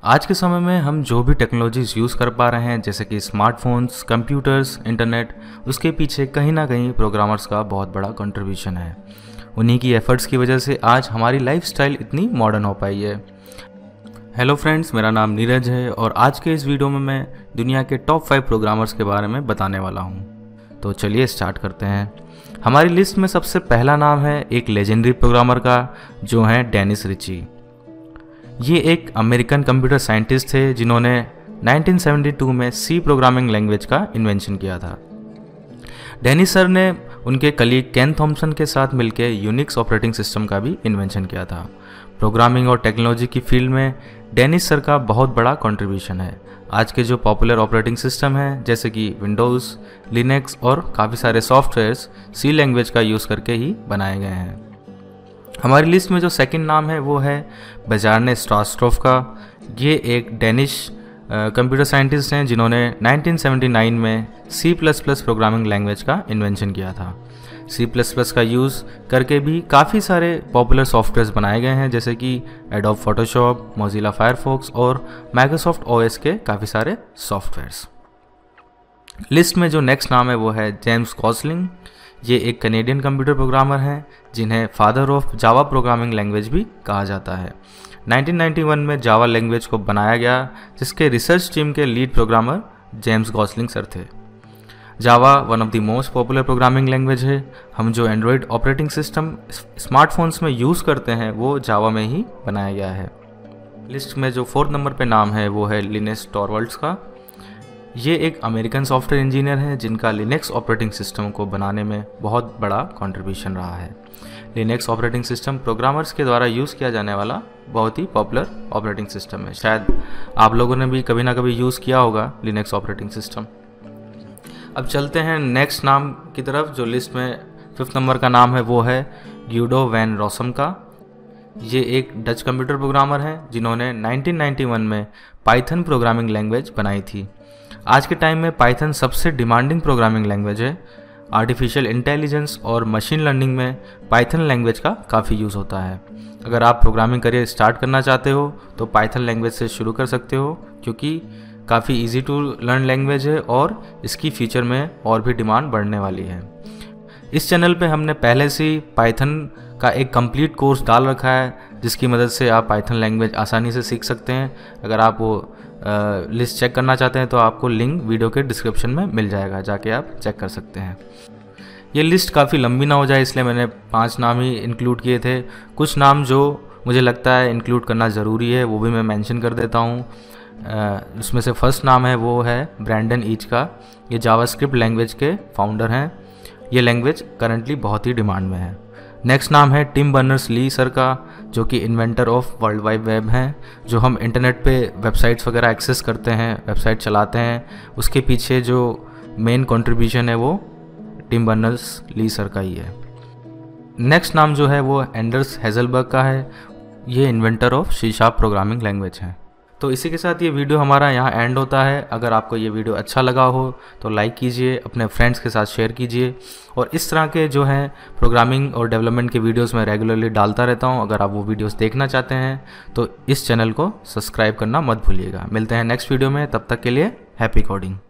आज के समय में हम जो भी टेक्नोलॉजीज़ यूज़ कर पा रहे हैं जैसे कि स्मार्टफोन्स, कंप्यूटर्स, इंटरनेट, उसके पीछे कहीं ना कहीं प्रोग्रामर्स का बहुत बड़ा कंट्रीब्यूशन है। उन्हीं की एफर्ट्स की वजह से आज हमारी लाइफस्टाइल इतनी मॉडर्न हो पाई है। हेलो फ्रेंड्स, मेरा नाम नीरज है और आज के इस वीडियो में मैं दुनिया के टॉप 5 प्रोग्रामर्स के बारे में बताने वाला हूँ। तो चलिए स्टार्ट करते हैं। हमारी लिस्ट में सबसे पहला नाम है एक लेजेंडरी प्रोग्रामर का, जो है डेनिस रिची। ये एक अमेरिकन कंप्यूटर साइंटिस्ट थे जिन्होंने 1972 में सी प्रोग्रामिंग लैंग्वेज का इन्वेंशन किया था। डेनिस सर ने उनके कलीग केन थॉम्पसन के साथ मिलकर यूनिक्स ऑपरेटिंग सिस्टम का भी इन्वेंशन किया था। प्रोग्रामिंग और टेक्नोलॉजी की फील्ड में डेनिस सर का बहुत बड़ा कंट्रीब्यूशन है। आज के जो पॉपुलर ऑपरेटिंग सिस्टम हैं जैसे कि विंडोज़, लिनक्स और काफ़ी सारे सॉफ्टवेयर्स सी लैंग्वेज का यूज़ करके ही बनाए गए हैं। हमारी लिस्ट में जो सेकंड नाम है वो है बेजार्ने स्ट्रासट्रोफ का। ये एक डेनिश कंप्यूटर साइंटिस्ट हैं जिन्होंने 1979 में C++ प्रोग्रामिंग लैंग्वेज का इन्वेंशन किया था। C++ का यूज़ करके भी काफ़ी सारे पॉपुलर सॉफ्टवेयर्स बनाए गए हैं जैसे कि एडोब फोटोशॉप, मोजिला फायरफॉक्स और माइक्रोसॉफ्ट OS के काफ़ी सारे सॉफ्टवेयर्स। लिस्ट में जो नेक्स्ट नाम है वो है जेम्स गॉसलिंग। ये एक कनेडियन कंप्यूटर प्रोग्रामर हैं जिन्हें father of Java programming language भी कहा जाता है। 1991 में जावा लैंग्वेज को बनाया गया जिसके रिसर्च टीम के lead programmer James Gosling sir थे। Java one of the most popular programming language है। हम जो एंड्रॉयड ऑपरेटिंग सिस्टम स्मार्टफोन्स में यूज़ करते हैं वो जावा में ही बनाया गया है। लिस्ट में जो 4th नंबर पे नाम है वो है लिनस टॉरवल्ड्स का। ये एक अमेरिकन सॉफ्टवेयर इंजीनियर हैं जिनका लिनक्स ऑपरेटिंग सिस्टम को बनाने में बहुत बड़ा कंट्रीब्यूशन रहा है। लिनक्स ऑपरेटिंग सिस्टम प्रोग्रामर्स के द्वारा यूज़ किया जाने वाला बहुत ही पॉपुलर ऑपरेटिंग सिस्टम है। शायद आप लोगों ने भी कभी ना कभी यूज़ किया होगा लिनक्स ऑपरेटिंग सिस्टम। अब चलते हैं नेक्स्ट नाम की तरफ। जो लिस्ट में 5th नंबर का नाम है वो है ग्यूडो वैन रोसम का। ये एक डच कंप्यूटर प्रोग्रामर हैं जिन्होंने 1991 में पाइथन प्रोग्रामिंग लैंग्वेज बनाई थी। आज के टाइम में पाइथन सबसे डिमांडिंग प्रोग्रामिंग लैंग्वेज है। आर्टिफिशियल इंटेलिजेंस और मशीन लर्निंग में पाइथन लैंग्वेज का काफ़ी यूज़ होता है। अगर आप प्रोग्रामिंग करियर स्टार्ट करना चाहते हो तो पाइथन लैंग्वेज से शुरू कर सकते हो क्योंकि काफ़ी इजी टू लर्न लैंग्वेज है और इसकी फीचर में और भी डिमांड बढ़ने वाली है। इस चैनल पे हमने पहले से ही पाइथन का एक कंप्लीट कोर्स डाल रखा है जिसकी मदद से आप पाइथन लैंग्वेज आसानी से सीख सकते हैं। अगर आप वो लिस्ट चेक करना चाहते हैं तो आपको लिंक वीडियो के डिस्क्रिप्शन में मिल जाएगा, जाके आप चेक कर सकते हैं। ये लिस्ट काफ़ी लंबी ना हो जाए इसलिए मैंने 5 नाम ही इंक्लूड किए थे। कुछ नाम जो मुझे लगता है इंक्लूड करना ज़रूरी है वो भी मैं मेंशन कर देता हूँ। उसमें से फर्स्ट नाम है वो है ब्रैंडन ईच का। ये जावास्क्रिप्ट लैंग्वेज के फाउंडर हैं। ये लैंग्वेज करंटली बहुत ही डिमांड में है। नेक्स्ट नाम है टिम बर्नर्स-ली सर का, जो कि inventor of world wide web हैं। जो हम इंटरनेट पे वेबसाइट्स वगैरह एक्सेस करते हैं, वेबसाइट चलाते हैं, उसके पीछे जो मेन कंट्रीब्यूशन है वो टिम बर्नर्स-ली सर का ही है। नेक्स्ट नाम जो है वो एंडर्स हेजलबर्ग का है। ये inventor of C sharp programming language हैं। तो इसी के साथ ये वीडियो हमारा यहाँ एंड होता है। अगर आपको ये वीडियो अच्छा लगा हो तो लाइक कीजिए, अपने फ्रेंड्स के साथ शेयर कीजिए और इस तरह के जो हैं प्रोग्रामिंग और डेवलपमेंट के वीडियोस मैं रेगुलरली डालता रहता हूँ। अगर आप वो वीडियोस देखना चाहते हैं तो इस चैनल को सब्सक्राइब करना मत भूलिएगा। मिलते हैं नेक्स्ट वीडियो में, तब तक के लिए हैप्पी कोडिंग।